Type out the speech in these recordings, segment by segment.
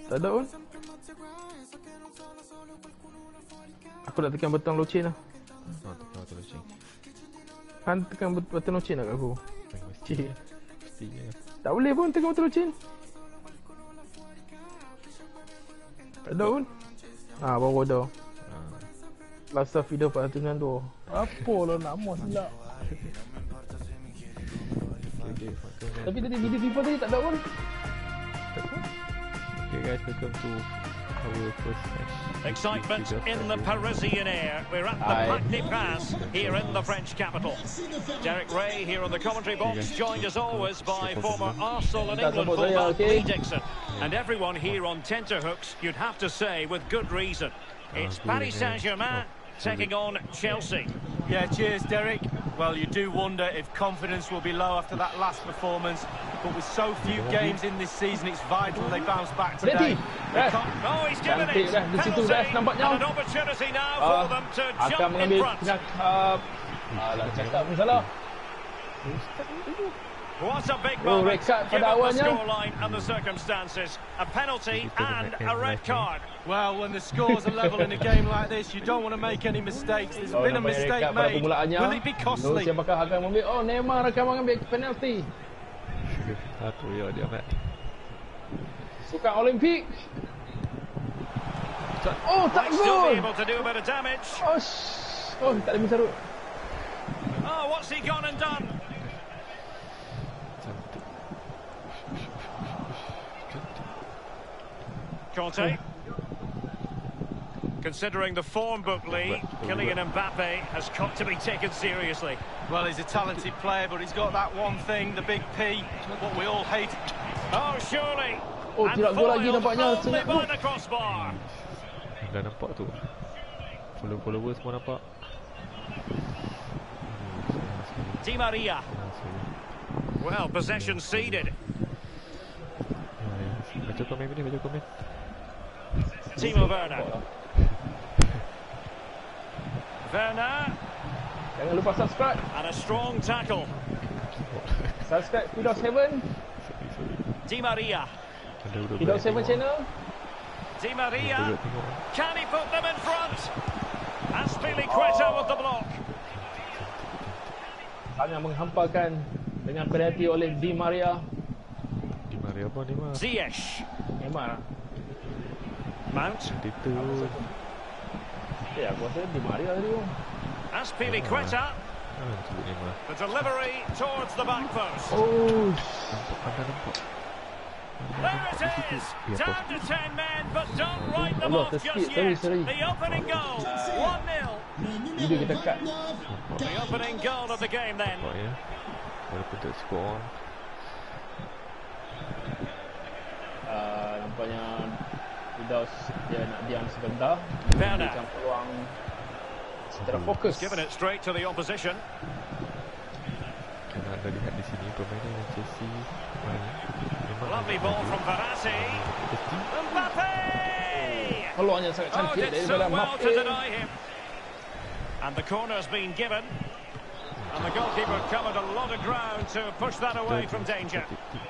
Tak ada pun. Aku nak tekan butang loceng lah. Tekan butang loceng. Han tekan butang loceng nak kat aku. Cik. Mestinya. Tak boleh pun tekan butang loceng. Tak ada pun. Baru ada. Last video 492. Apa lah nama silap. Tapi tadi video FIFA tadi tak ada pun. Okay guys, welcome to our first match. Excitement in the Parisian air. We're at the Parc des Princes here in the French capital. Derek Ray here on the commentary box, joined as always by former Arsenal and England fullback Lee Dixon. And everyone here on tenterhooks, you'd have to say with good reason. It's Paris Saint-Germain taking on Chelsea. Yeah, cheers, Derek. Well, you do wonder if confidence will be low after that last performance, but with so few games in this season, it's vital they bounce back today. Oh, he's given it. Penalty, and an opportunity now for them to jump in front. What a big moment, given the scoreline and the circumstances. A penalty and a red card. Well, when the scores are level in a game like this, you don't want to make any mistakes. There's been a mistake made. Will it be costly? Siapakah akan mengambil? Oh, Neymar akan mengambil penalti. Satu ya dia mat. Sukan Olimpik. Oh, tak Still gol. be able to do a bit of damage. Oh, tak ada misarut. Oh, what's he gone and done? Conte. Considering the form book, Lee, Kylian Mbappe has got to be taken seriously. Well, he's a talented player, but he's got that one thing, the big P, what we all hate. Oh, surely. Oh, tidak gol lagi nampaknya. Only by the crossbar. Dah nampak tu. Follower semua nampak. Di Maria. Well, possession ceded. Baca komen ni, baca komen. Timo Werner. Werner. Jangan lupa subscribe. And a strong tackle. Subscribe Fido 7. Di Maria. Fido 7 channel. Di Maria. Can he put them in front? Azpilicueta with the block. Sangat menghampakan dengan penalti oleh Di Maria. Di Maria apa Neymar? Ziyech. Neymar. Mount. Itu. Ya, aku rasa Di Maria tadi. Azpilicueta. Sebut Neymar. The delivery towards the back post. Oh, Nampak. There it is. Down to 10 men, but don't write them off just yet. The opening goal. 1-0. video kita cut. The opening goal of the game then. Nampak ya. Walaupun tak skor. Nampaknya Fidaus dia nak diam sebentar. Werner. Berikan peluang secara fokus. Given it straight to the opposition. Kita anda lihat di sini permainan Chelsea. Lovely ball from Verratti. Mbappe. Peluangnya sangat cantik did dari so dalam well Mbappe. to deny him. And the corner's been given. And the goalkeeper covered a lot of ground to push that away from danger.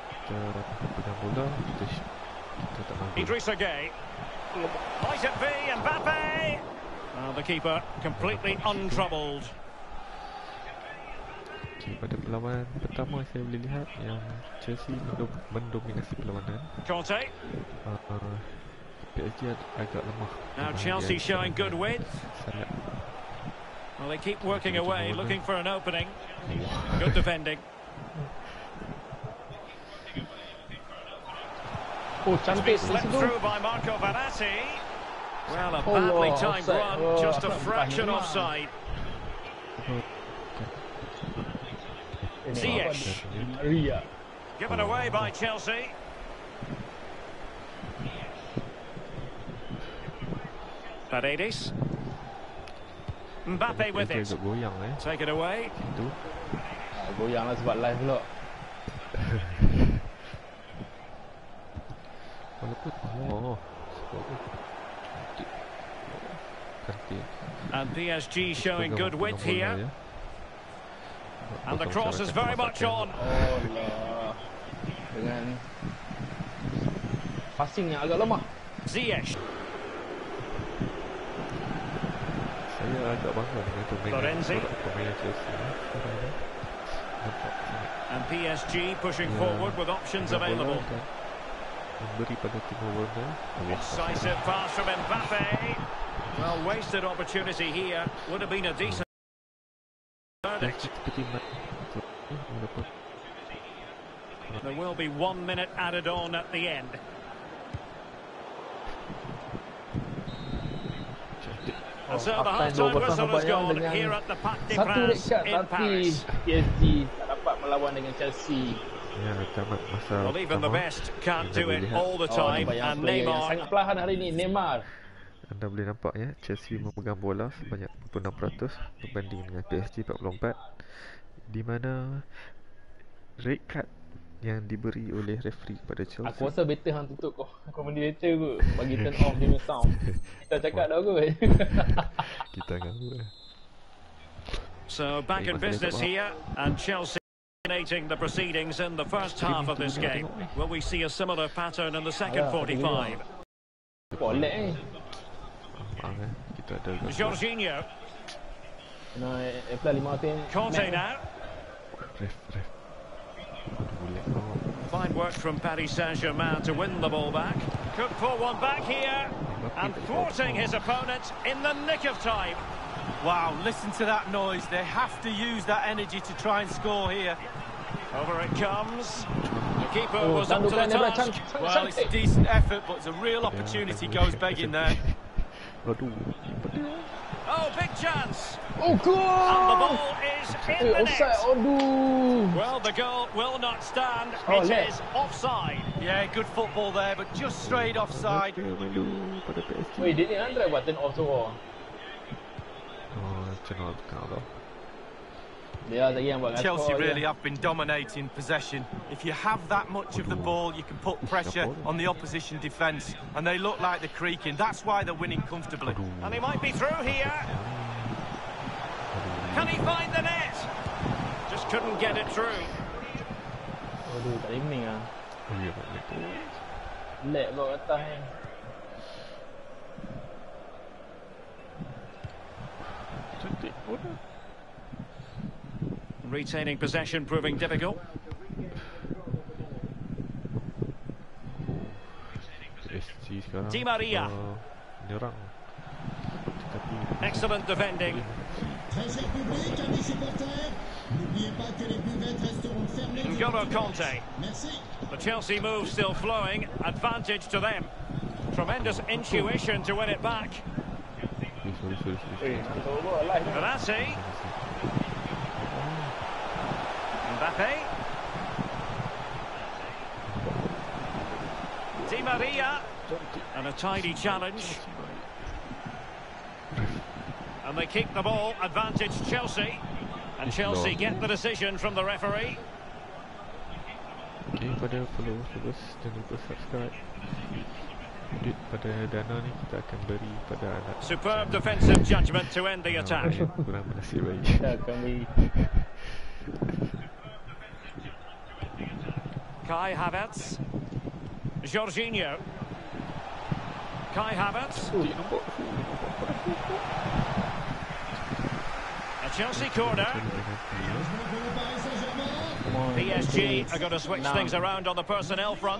Idrissa Gueye. Might it be Mbappe? The keeper completely untroubled. Pada perlawanan pertama saya boleh lihat yang Chelsea mendominasi perlawanan. Conte. PSG agak lemah. Now Chelsea showing good width. Well, they keep working away, looking for an opening. Good defending. Oh, cantik di Slipped situ. through by Marco Verratti. Well, a badly timed run, just a fraction offside. Ziyech. Given away by Chelsea. Paredes. Mbappe with it. Goyang Take it away. Itu. Goyang lah sebab live pula. Walaupun And PSG showing good width here. And the cross is very much on. Allah. Dengan Passing yang agak lemah. Ziyech. Saya agak bangga dengan pemain Chelsea. And PSG pushing forward with options available. Memberi pada Timo Werner. Decisive pass from Mbappe. Well, wasted opportunity here. Would have been a decent verdict. There will be 1 minute added on at the end. And so the half-time whistle has gone here at the Parc des Princes in Paris. PSG tak dapat melawan dengan Chelsea. Ya, tamat masa. Well, even the best can't do it all the time. And Neymar. Sangat perlahan hari ini, Neymar. Anda boleh nampak ya, Chelsea memegang bola sebanyak 46% berbanding dengan PSG 44, di mana red card yang diberi oleh referee pada Chelsea. Aku rasa better hang tutup commentator kot, bagi turn off dia sound. Kita cakap dah kot. Kita ngawur. So back in business here, and Chelsea dominating the proceedings in the first half of this game. Will we see a similar pattern in the second 45? Polek Kita ada Jorginho. Conte now. Ref. Fine work from Paris Saint-Germain to win the ball back. Could pull one back here, and thwarting his opponent in the nick of time. Wow, listen to that noise. They have to use that energy to try and score here. Over it comes. The keeper was up to the task. Well, it's a decent effort, but it's a real opportunity goes begging there. Oh, big chance. Oh, goal! And the ball is in the net. Well, the goal will not stand. It is offside. Yeah, good football there, but just straight offside. Wait, did Andre buat turn off semua? Chelsea really have been dominating possession. If you have that much of the ball, you can put pressure on the opposition defence, and they look like they're creaking. That's why they're winning comfortably. And he might be through here. Can he find the net? Just couldn't get it through. Tak evening ah. Lek kat atas ni. Retaining possession proving difficult. Di Maria. Excellent defending. N'Golo Conte. The Chelsea move still flowing. Advantage to them. Tremendous intuition to win it back. Verratti. Mbappe. Di Maria. And a tidy challenge. And they keep the ball. Advantage Chelsea. And Chelsea get the decision from the referee. Okay, pada followers jangan lupa subscribe. Duit pada dana ni kita akan beri pada anak. Superb defensive judgment to end the attack. Kurang bernasib baik. Kita akan beri. Kai Havertz. Jorginho. Kai Havertz. A Chelsea corner. PSG are going to switch things around on the personnel front.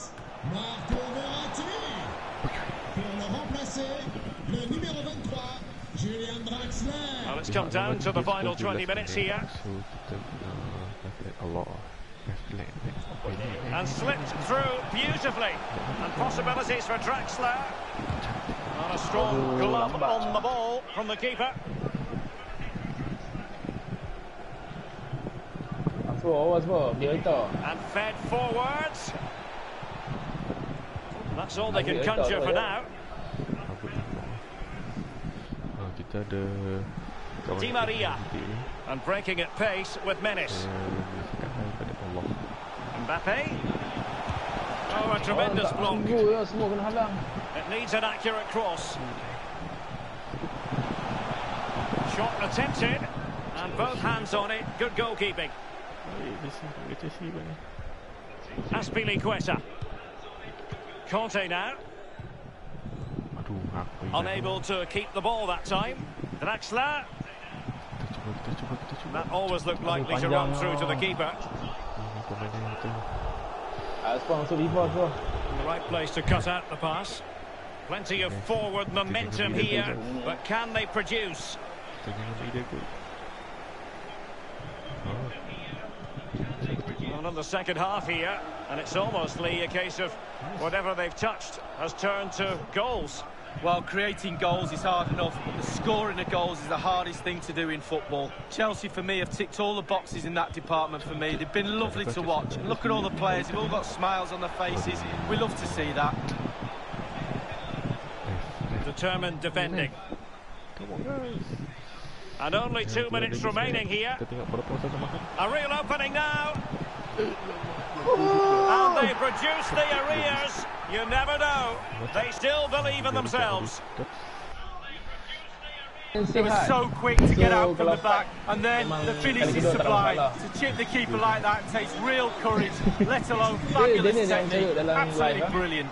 Well, it's come down to the final 20 minutes here. And slipped through beautifully. And possibilities for Draxler. And a strong glove on the ball from the keeper. And fed forwards. That's all they can conjure for now. Di Maria. And breaking at pace with menace. Mbappe. Oh, a tremendous block. It needs an accurate cross. Shot attempted. And both hands on it. Good goalkeeping. Azpilicueta. Conte now. Aduh, apa ini? Unable to keep the ball that time. Draxler. Kita cuba. That always looked likely to run through to the keeper. Ini pemain yang tu. Sponsor before so. In the right place to cut out the pass. Plenty of forward momentum here, but can they produce? Kita jangan beri dia gol. Well, in the second half here, and it's almost, Lee, a case of whatever they've touched has turned to goals. Well, creating goals is hard enough, but the scoring of goals is the hardest thing to do in football. Chelsea, for me, have ticked all the boxes in that department for me. They've been lovely to watch. And look at all the players. They've all got smiles on their faces. We love to see that. Determined defending. Come on, guys. And only 2 minutes remaining here. A real opening now. And they produce the arrears. You never know. They still believe in themselves. They were so quick to get out from the back, and then the finish is sublime. To chip the keeper like that takes real courage, let alone fabulous technique. Absolutely brilliant.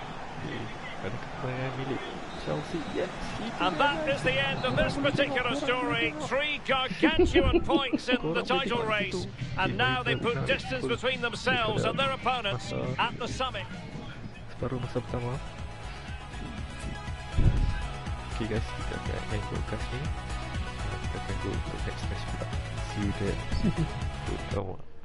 And that is the end of this particular story. 3 gargantuan points in the title race, and now they put distance between themselves and their opponents at the summit. Separuh masa pertama. Okay guys, kita akan main broadcast ni. Kita akan go untuk next match pula. See you there. Come on.